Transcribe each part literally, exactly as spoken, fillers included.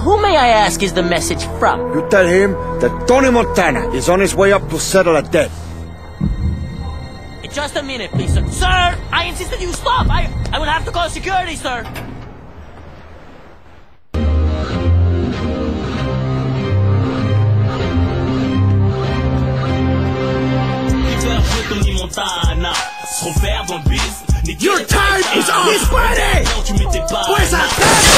who may I ask is the message from? You tell him that Tony Montana is on his way up to settle a debt. Just a minute, please, sir. Sir, I insisted you stop. I, I will have to call security, sir. Your time is up! He's ready! Where's that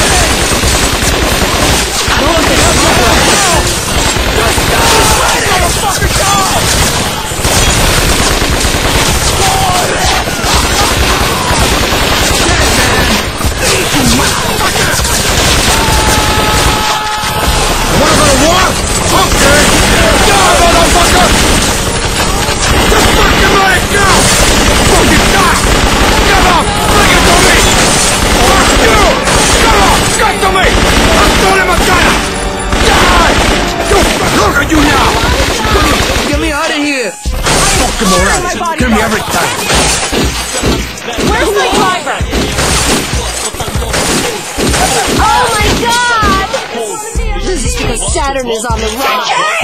wanna go to war? Okay! Go, motherfucker! Just fucking let it go! Fucking die! Get up! Bring it to me! Fuck you! Get up! Cut to me! I'm Tony Montana! Die! Look at you now! Get me out of here! Fucking morality! Kill me every time! Where's my driver? Oh my god! This is because Saturn is on the run.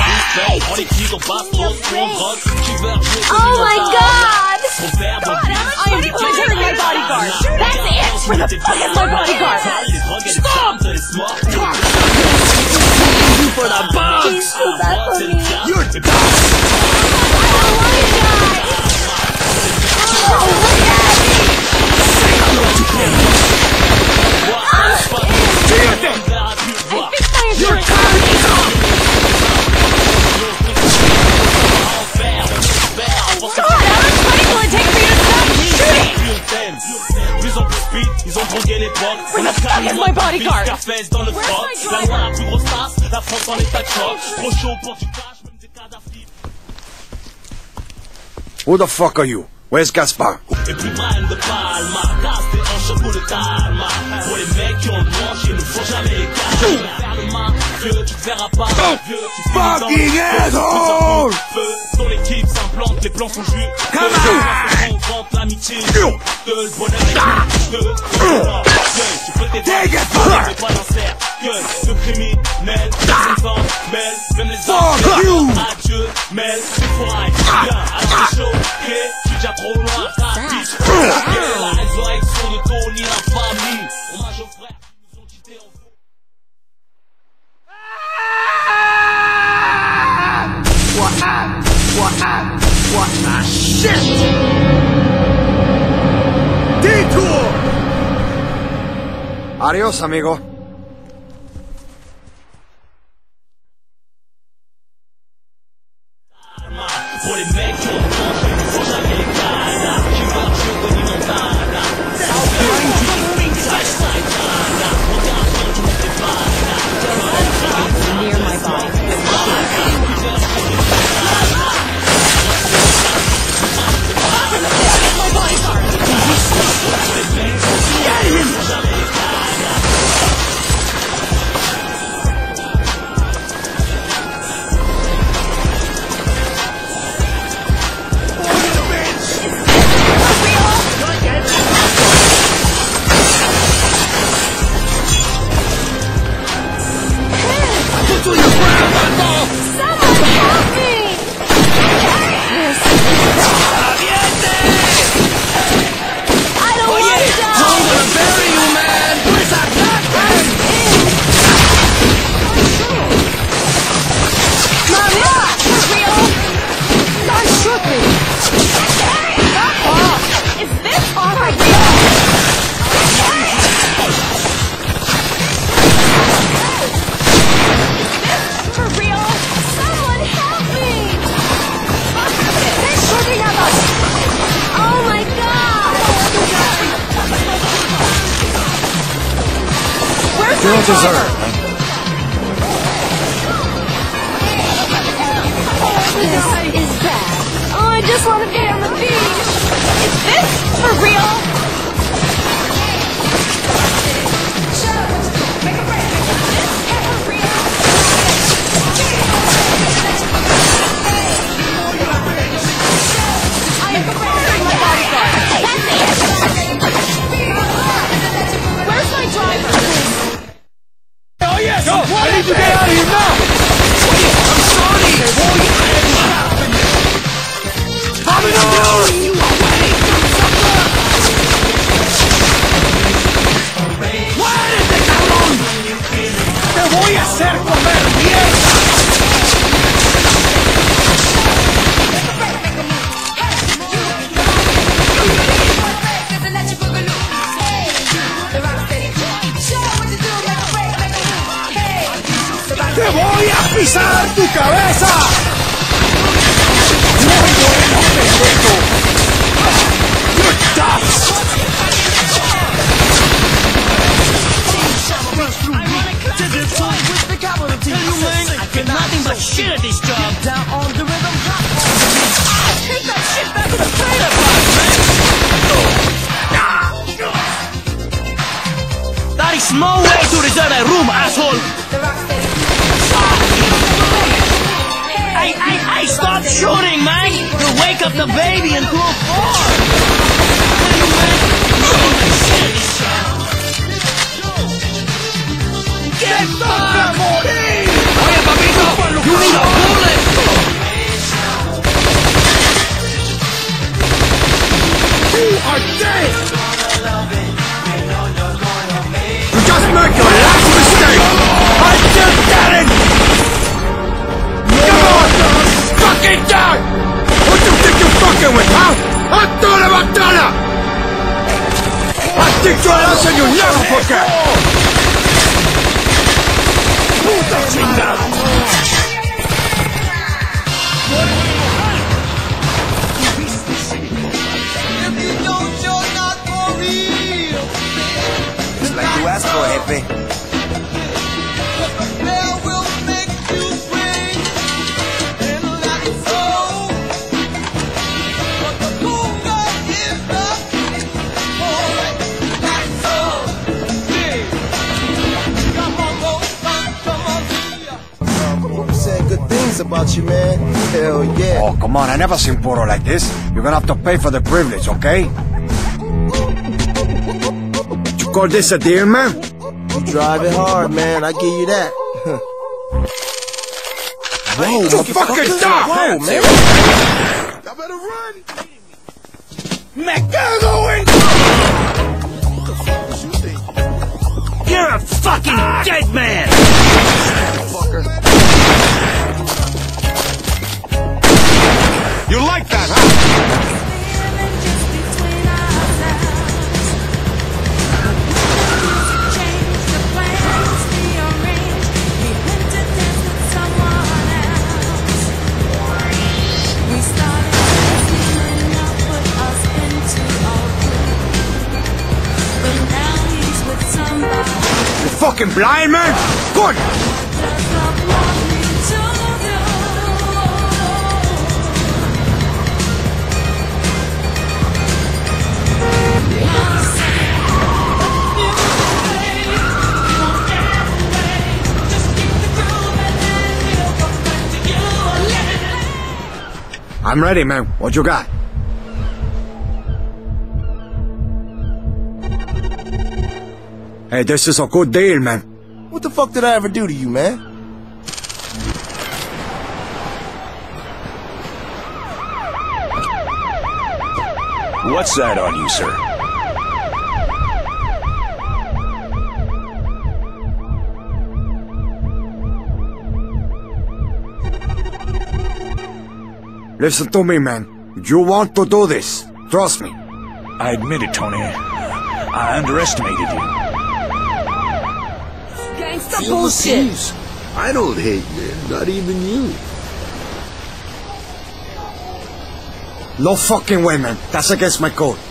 Oh my god! I am implementing my bodyguard. That's it! Where the fuck is my bodyguard? Stop! You for the box! Please do that for me. You're done! I don't want to die! Oh, look at me! Do your thing! Your time is up! God, how much money will it take for you to stop shooting? Where the fuck is my bodyguard? Where's my driver? Who the fuck are you? Where's Gaspar? Fucking asshole! Come on! Take it! Fuck you! What? What? What the shit? Detour! Adios, amigo. Near my body. You don't deserve it. This is bad. Oh, I just want to be on the beach. Is this for real? I am preparing my bodyguard. That's it. Where's my driver? No, I need to get out of here now! I'm sorry! Coming up! You away! ¡Muérete, cabrón! ¡Te voy a hacer comer mierda! ¡Te voy a pisar tu cabeza! ¡Muy bueno, pendejo! ¡You're tough! I get nothing but shit at this job. Down on the rhythm. Take that shit back to the trailer park, man! That is no way to reserve a room, asshole! Hey, hey, hey, stop shooting, man! You'll wake up the baby and throw a fart! Get fucked! Oye, papito! You need a bullet! You are dead! You just make your last mistake! I just got it! Come on! Fucking die! What you think you're fucking with, huh? Antonio Batalla! I think you're else and you'll never forget! Puta chingada! Just like you asked for, Jefe. About you, man. Hell yeah. Oh, come on, I never seen poro like this. You're gonna have to pay for the privilege, okay? You call this a deal, man? You drive it hard, man. I give you that. Whoa, you fucking stop! Whoa, man. I better run! Me cago en... You're a fucking ah. dead man! You like that, huh? You fucking blind, man? Good! I'm ready, man. What you got? Hey, this is a good deal, man. What the fuck did I ever do to you, man? What's that on you, sir? Listen to me, man. You want to do this. Trust me. I admit it, Tony. I underestimated you. Gangsta bullshit. I don't hate men, not even you. No fucking way, man. That's against my code.